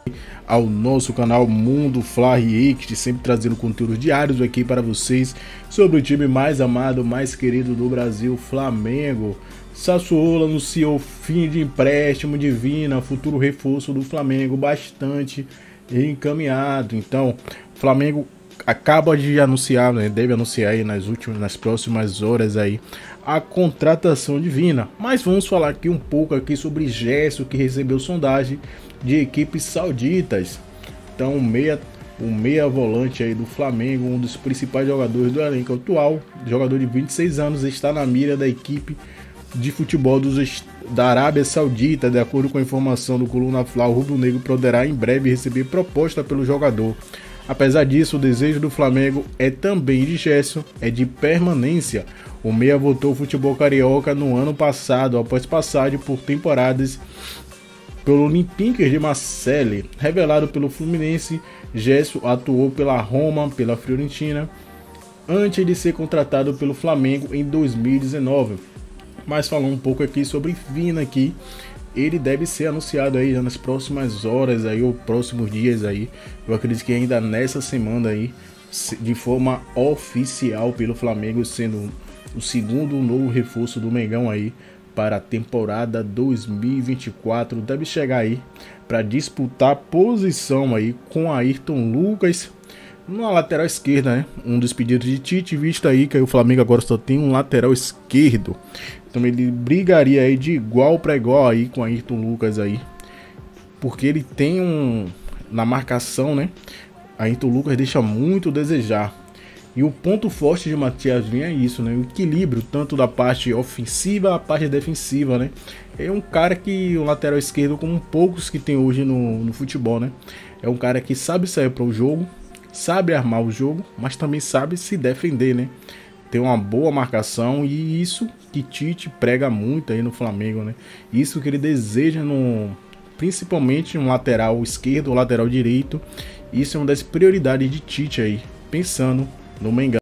ao nosso canal Mundo Fla React, sempre trazendo conteúdos diários aqui para vocês sobre o time mais amado, mais querido do Brasil, Flamengo. Sassuolo anunciou fim de empréstimo de Vina, futuro reforço do Flamengo, bastante encaminhado. Então, o Flamengo acaba de anunciar, né, deve anunciar aí nas próximas horas aí a contratação de Vina. Mas vamos falar aqui um pouco aqui sobre Gerson, que recebeu sondagem de equipes sauditas. Então o meia volante aí do Flamengo, um dos principais jogadores do elenco atual, jogador de 26 anos, está na mira da equipe de futebol da Arábia Saudita. De acordo com a informação do Coluna Fla, o rubro-negro poderá em breve receber proposta pelo jogador. Apesar disso, o desejo do Flamengo é também de Gerson, é de permanência. O meia voltou ao futebol carioca no ano passado, após passagem por temporadas pelo Olympique de Marseille. Revelado pelo Fluminense, Gerson atuou pela Roma, pela Fiorentina, antes de ser contratado pelo Flamengo em 2019. Mas falando um pouco aqui sobre Vina aqui, ele deve ser anunciado aí nas próximas horas aí, ou próximos dias aí. Eu acredito que ainda nessa semana aí, de forma oficial pelo Flamengo, sendo o segundo novo reforço do Mengão aí para a temporada 2024. Deve chegar aí para disputar posição aí com Ayrton Lucas na lateral esquerda, né? Um dos pedidos de Tite, visto aí que aí o Flamengo agora só tem um lateral esquerdo. Então ele brigaria aí de igual para igual aí com Ayrton Lucas aí, porque ele tem na marcação, né? Ayrton Lucas deixa muito a desejar. E o ponto forte de Matias Vinha é isso, né? O equilíbrio tanto da parte ofensiva a parte defensiva, né? É um cara que o lateral esquerdo, como poucos que tem hoje no futebol, né? É um cara que sabe sair para o jogo, sabe armar o jogo, mas também sabe se defender, né? Tem uma boa marcação, e isso que Tite prega muito aí no Flamengo, né? Isso que ele deseja principalmente no lateral esquerdo ou lateral direito. Isso é uma das prioridades de Tite aí, pensando no Mengão.